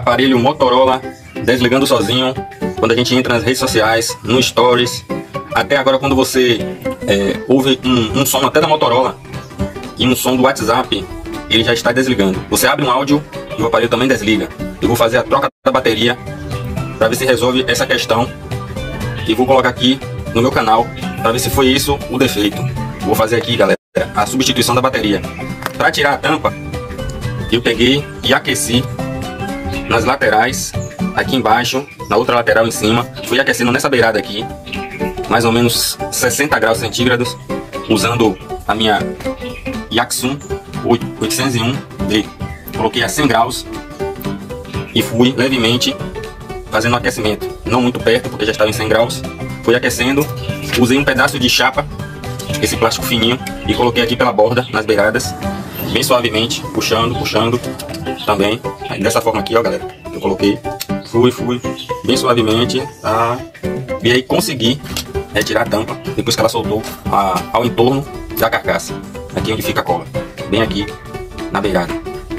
aparelho Motorola desligando sozinho quando a gente entra nas redes sociais, no Stories. Até agora, quando você ouve um som até da Motorola e um som do WhatsApp, ele já está desligando. Você abre um áudio e o aparelho também desliga. Eu vou fazer a troca da bateria para ver se resolve essa questão e vou colocar aqui no meu canal para ver se foi isso o defeito. Vou fazer aqui, galera, a substituição da bateria. Para tirar a tampa, eu peguei e aqueci nas laterais, aqui embaixo, na outra lateral em cima. Fui aquecendo nessa beirada aqui, mais ou menos 60 graus centígrados, usando a minha Yaksun 801D. Coloquei a 100 graus e fui levemente fazendo um aquecimento, não muito perto porque já estava em 100 graus. Fui aquecendo, usei um pedaço de chapa, esse plástico fininho, e coloquei aqui pela borda, nas beiradas, bem suavemente, puxando também, dessa forma aqui, ó, galera. Eu coloquei, fui bem suavemente, tá? E aí consegui retirar a tampa depois que ela soltou ao entorno da carcaça, aqui onde fica a cola, bem aqui na beirada.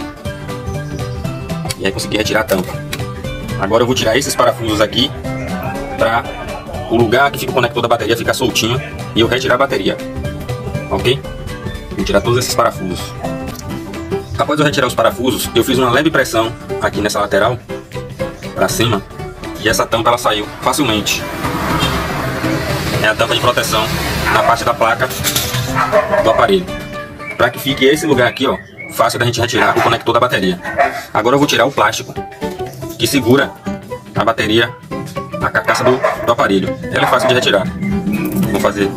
E aí consegui retirar a tampa. Agora eu vou tirar esses parafusos aqui para o lugar que fica o conector da bateria ficar soltinho e eu retirar a bateria, ok? Vou tirar todos esses parafusos. Após eu retirar os parafusos, eu fiz uma leve pressão aqui nessa lateral para cima e essa tampa ela saiu facilmente. É a tampa de proteção na parte da placa do aparelho, para que fique esse lugar aqui, ó, fácil da gente retirar o conector da bateria. Agora eu vou tirar o plástico que segura a bateria, a carcaça do aparelho. Ela é fácil de retirar. Vou fazer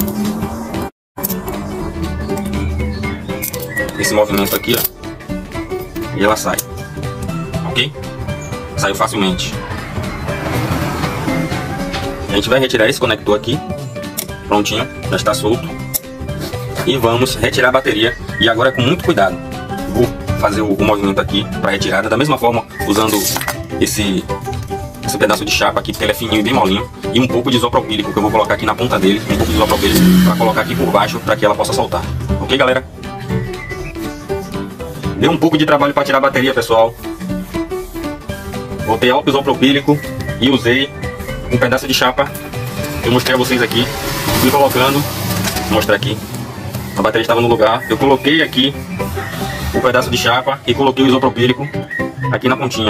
esse movimento aqui, ó, e ela sai, ok? Saiu facilmente. A gente vai retirar esse conector aqui, prontinho, já está solto, e vamos retirar a bateria. E agora com muito cuidado, vou fazer o movimento aqui para retirada, da mesma forma usando esse pedaço de chapa aqui, porque ele é fininho e bem molinho, e um pouco de isopropílico que eu vou colocar aqui na ponta dele, um pouco de isopropílico para colocar aqui por baixo para que ela possa soltar, ok, galera? Deu um pouco de trabalho para tirar a bateria, pessoal. Botei álcool isopropílico e usei um pedaço de chapa que eu mostrei a vocês aqui. Fui colocando, vou mostrar aqui. A bateria estava no lugar. Eu coloquei aqui o pedaço de chapa e coloquei o isopropílico aqui na pontinha.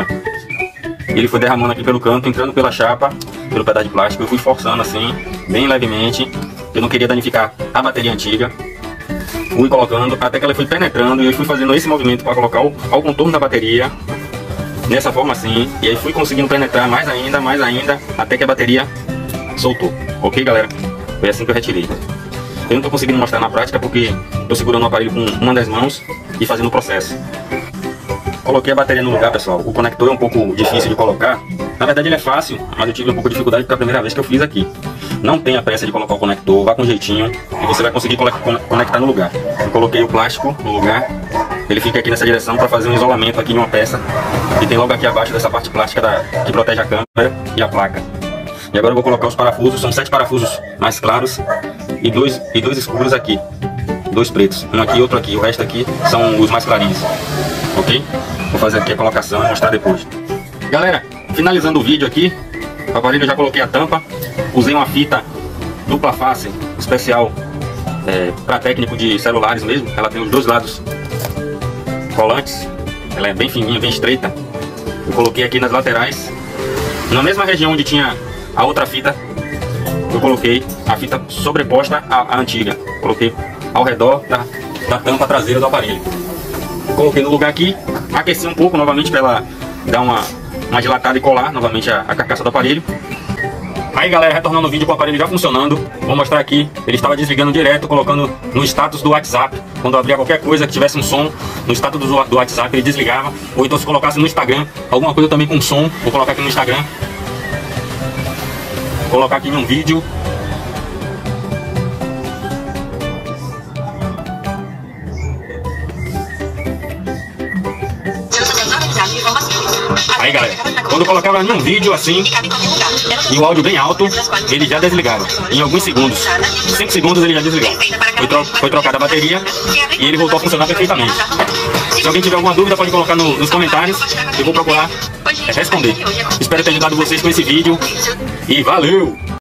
Ele foi derramando aqui pelo canto, entrando pela chapa, pelo pedaço de plástico. Eu fui forçando assim, bem levemente. Eu não queria danificar a bateria antiga. Fui colocando até que ela foi penetrando e eu fui fazendo esse movimento para colocar ao contorno da bateria, nessa forma assim, e aí fui conseguindo penetrar mais ainda, até que a bateria soltou, ok, galera? Foi assim que eu retirei. Eu não estou conseguindo mostrar na prática porque estou segurando o aparelho com uma das mãos e fazendo o processo. Coloquei a bateria no lugar, pessoal. O conector é um pouco difícil de colocar. Na verdade ele é fácil, mas eu tive um pouco de dificuldade porque é a primeira vez que eu fiz aqui. Não tenha pressa de colocar o conector, vá com jeitinho e você vai conseguir conectar no lugar. Eu coloquei o plástico no lugar, ele fica aqui nessa direção para fazer um isolamento aqui de uma peça que tem logo aqui abaixo dessa parte plástica que protege a câmera e a placa. E agora eu vou colocar os parafusos, são 7 parafusos mais claros e dois escuros aqui, 2 pretos, um aqui e outro aqui, o resto aqui são os mais clarinhos, ok? Vou fazer aqui a colocação e mostrar depois. Galera, finalizando o vídeo aqui, o aparelho eu já coloquei a tampa, usei uma fita dupla face especial para técnico de celulares mesmo. Ela tem os 2 lados colantes, ela é bem fininha, bem estreita. Eu coloquei aqui nas laterais, na mesma região onde tinha a outra fita, eu coloquei a fita sobreposta à antiga. Coloquei ao redor da tampa traseira do aparelho. Coloquei no lugar aqui, aqueci um pouco novamente para ela dar uma dilatada e colar novamente a carcaça do aparelho. Aí, galera, retornando o vídeo com o aparelho já funcionando, vou mostrar aqui, ele estava desligando direto, colocando no status do WhatsApp. Quando eu abria qualquer coisa que tivesse um som, no status do WhatsApp ele desligava. Ou então se colocasse no Instagram, alguma coisa também com som, vou colocar aqui no Instagram. Vou colocar aqui em um vídeo. Aí, galera, quando eu colocava em um vídeo assim e o áudio bem alto, ele já desligava em alguns segundos. 5 segundos ele já desligava. Foi trocada a bateria e ele voltou a funcionar perfeitamente. Se alguém tiver alguma dúvida pode colocar nos comentários, eu vou procurar É responder. Espero ter ajudado vocês com esse vídeo. E valeu!